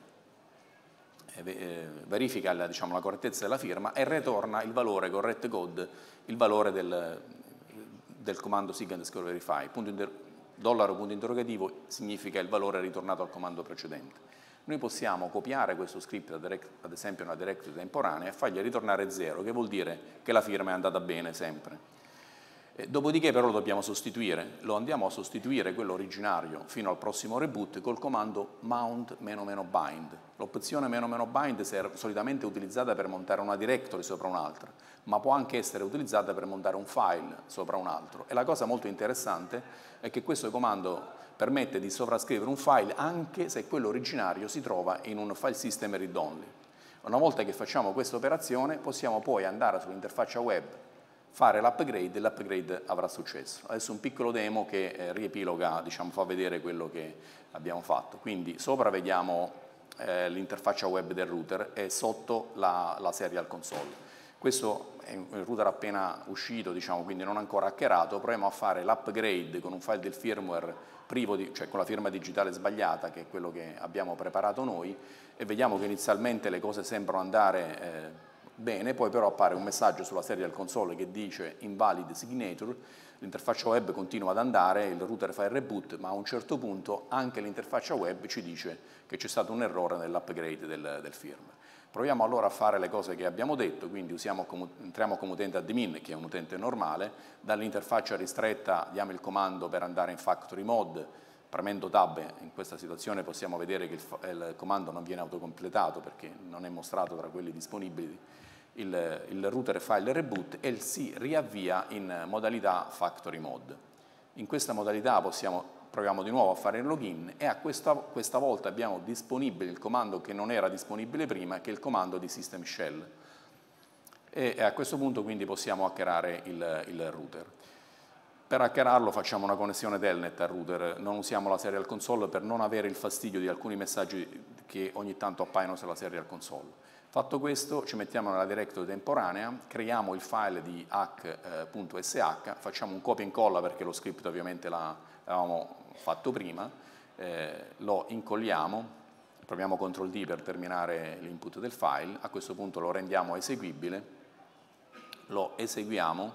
eh, verifica la, diciamo, la correttezza della firma e ritorna il valore correct code, il valore del, del comando sig underscore verify. Punto inter, dollaro punto interrogativo significa il valore ritornato al comando precedente. Noi possiamo copiare questo script, ad esempio una directory temporanea, e fargli ritornare zero, che vuol dire che la firma è andata bene sempre. E dopodiché però lo dobbiamo sostituire, lo andiamo a sostituire quello originario fino al prossimo reboot col comando mount-bind. L'opzione "-bind" è solitamente utilizzata per montare una directory sopra un'altra, ma può anche essere utilizzata per montare un file sopra un altro. E la cosa molto interessante è che questo comando permette di sovrascrivere un file anche se quello originario si trova in un file system read-only. Una volta che facciamo questa operazione possiamo poi andare sull'interfaccia web, fare l'upgrade e l'upgrade avrà successo. Adesso un piccolo demo che eh, riepiloga, diciamo, fa vedere quello che abbiamo fatto. Quindi sopra vediamo eh, l'interfaccia web del router e sotto la, la serial console. Questo è un router appena uscito, diciamo, quindi non ancora hackerato. Proviamo a fare l'upgrade con un file del firmware privo di, cioè con la firma digitale sbagliata, che è quello che abbiamo preparato noi, e vediamo che inizialmente le cose sembrano andare eh, bene, poi però appare un messaggio sulla serial console che dice invalid signature, l'interfaccia web continua ad andare, il router fa il reboot, ma a un certo punto anche l'interfaccia web ci dice che c'è stato un errore nell'upgrade del, del firmware. Proviamo allora a fare le cose che abbiamo detto, quindi usiamo, entriamo come utente admin, che è un utente normale, dall'interfaccia ristretta diamo il comando per andare in factory mode, premendo tab in questa situazione possiamo vedere che il, il comando non viene autocompletato perché non è mostrato tra quelli disponibili, il, il router fa il reboot e si riavvia in modalità factory mode. In questa modalità possiamo proviamo di nuovo a fare il login e a questa, questa volta abbiamo disponibile il comando che non era disponibile prima, che è il comando di system shell. E, e a questo punto quindi possiamo hackerare il, il router. Per hackerarlo facciamo una connessione telnet al router, non usiamo la serial console per non avere il fastidio di alcuni messaggi che ogni tanto appaiono sulla serial console. Fatto questo ci mettiamo nella directory temporanea, creiamo il file di hack.sh, facciamo un copia e incolla perché lo script ovviamente l'avevamo fatto prima, eh, lo incolliamo, proviamo control D per terminare l'input del file, a questo punto lo rendiamo eseguibile, lo eseguiamo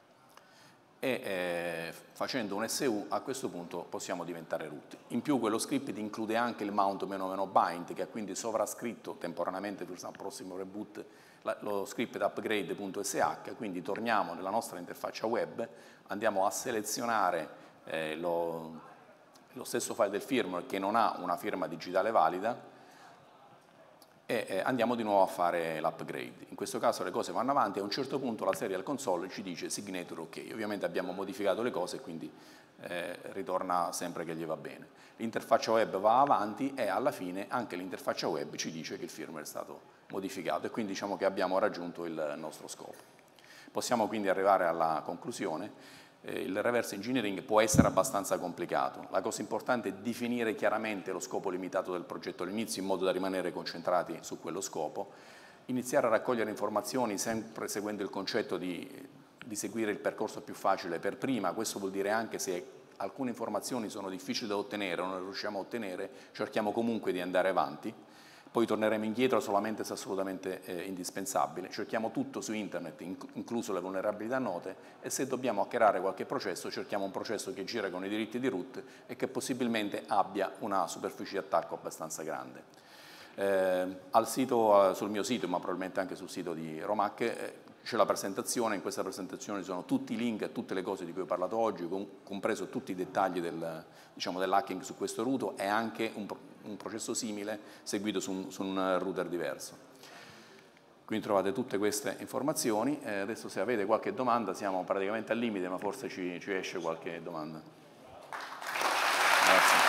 e eh, facendo un S U a questo punto possiamo diventare root. In più quello script include anche il mount-bind che ha quindi sovrascritto temporaneamente sul prossimo reboot la, lo script upgrade.sh, quindi torniamo nella nostra interfaccia web, andiamo a selezionare eh, lo, lo stesso file del firmware che non ha una firma digitale valida, e eh, andiamo di nuovo a fare l'upgrade. In questo caso le cose vanno avanti e a un certo punto la serial console ci dice signature ok. Ovviamente abbiamo modificato le cose e quindi eh, ritorna sempre che gli va bene. L'interfaccia web va avanti e alla fine anche l'interfaccia web ci dice che il firmware è stato modificato e quindi diciamo che abbiamo raggiunto il nostro scopo. Possiamo quindi arrivare alla conclusione. Eh, il reverse engineering può essere abbastanza complicato. La cosa importante è definire chiaramente lo scopo limitato del progetto all'inizio in modo da rimanere concentrati su quello scopo, iniziare a raccogliere informazioni sempre seguendo il concetto di, di seguire il percorso più facile per prima. Questo vuol dire anche se alcune informazioni sono difficili da ottenere o non le riusciamo a ottenere, cerchiamo comunque di andare avanti. Poi torneremo indietro solamente se assolutamente eh, indispensabile. Cerchiamo tutto su internet, inc incluso le vulnerabilità note, e se dobbiamo hackerare qualche processo, cerchiamo un processo che gira con i diritti di root e che possibilmente abbia una superficie di attacco abbastanza grande. Eh, al sito, sul mio sito, ma probabilmente anche sul sito di Romhack, eh, c'è la presentazione. In questa presentazione ci sono tutti i link a tutte le cose di cui ho parlato oggi, com compreso tutti i dettagli del, diciamo, dell'hacking su questo router e anche un, un processo simile seguito su un, su un router diverso. Quindi trovate tutte queste informazioni. Eh, adesso se avete qualche domanda, siamo praticamente al limite, ma forse ci, ci esce qualche domanda. Grazie.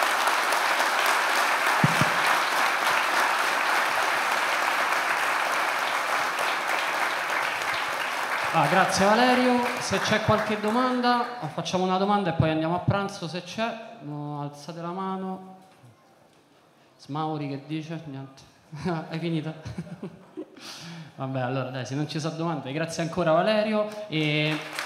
Ah, grazie Valerio, se c'è qualche domanda facciamo una domanda e poi andiamo a pranzo se c'è. No, alzate la mano. Smauri che dice? Niente. Hai finito? Vabbè, allora dai, se non ci sono domande, grazie ancora Valerio. E